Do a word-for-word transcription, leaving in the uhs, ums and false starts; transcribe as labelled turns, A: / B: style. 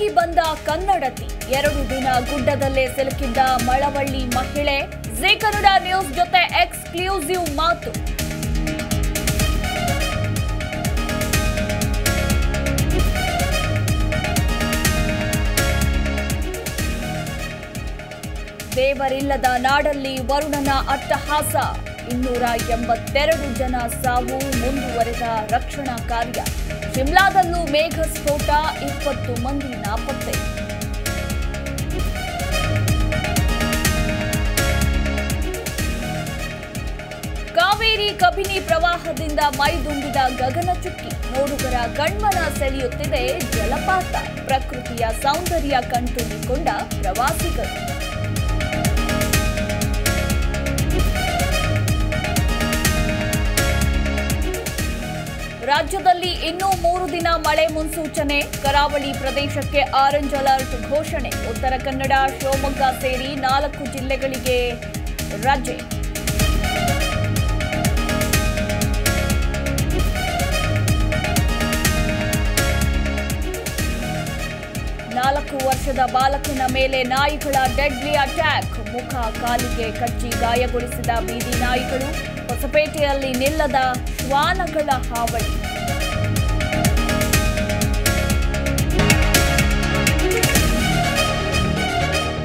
A: ಹುಡುಕಿ ಬಂದ ಕನ್ನಡತಿ ಎರಡು ದಿನ ಗುಡ್ಡದಲ್ಲೇ ಸಿಲುಕಿದ್ದ ಮಳವಳ್ಳಿ ಮಹಿಳೆ ಜೀ ಕನ್ನಡ ನ್ಯೂಸ್ ಜೊತೆ ಎಕ್ಸ್ಕ್ಲೂಸಿವ್ ಮಾತು. ದೇವರಿಲ್ಲದ ನಾಡಲ್ಲಿ ವರುಣನ ಅಟ್ಟಹಾಸ. ಇನ್ನೂರ ಎಂಬತ್ತೆರಡು ಜನ ಸಾವು, ಮುಂದುವರೆದ ರಕ್ಷಣಾ ಕಾರ್ಯ. ಶಿಮ್ಲಾದಲ್ಲೂ ಮೇಘ ಸ್ಫೋಟ, ಇಪ್ಪತ್ತು ಮಂದಿ ನಾಪತ್ತೆ. ಕಾವೇರಿ ಕಬಿನಿ ಪ್ರವಾಹದಿಂದ ಮೈದುಂಬಿದ ಗಗನಚುಕ್ಕಿ. ನೋಡುಗರ ಕಣ್ಮನ ಸೆಳೆಯುತ್ತಿದೆ ಜಲಪಾತ. ಪ್ರಕೃತಿಯ ಸೌಂದರ್ಯ ಕಣ್ತುಂಬಿಕೊಂಡ ಪ್ರವಾಸಿಗರು. ರಾಜ್ಯದಲ್ಲಿ ಇನ್ನೂ ಮೂರು ದಿನ ಮಳೆ ಮುನ್ಸೂಚನೆ. ಕರಾವಳಿ ಪ್ರದೇಶಕ್ಕೆ ಆರೆಂಜ್ ಅಲರ್ಟ್ ಘೋಷಣೆ. ಉತ್ತರ ಕನ್ನಡ, ಶಿವಮೊಗ್ಗ ಸೇರಿ ನಾಲ್ಕು ಜಿಲ್ಲೆಗಳಿಗೆ ರಜೆ. ನಾಲ್ಕು ವರ್ಷದ ಬಾಲಕನ ಮೇಲೆ ನಾಯಿಗಳ ಡೆಡ್ಲಿ ಅಟ್ಯಾಕ್. ಮುಖ ಕಾಲಿಗೆ ಕಚ್ಚಿ ಗಾಯಗೊಳಿಸಿದ ಬೀದಿ ನಾಯಿಗಳು. ಹೊಸಪೇಟೆಯಲ್ಲಿ ನಿಲ್ಲದ ಶ್ವಾನಗಳ ಹಾವಳಿ.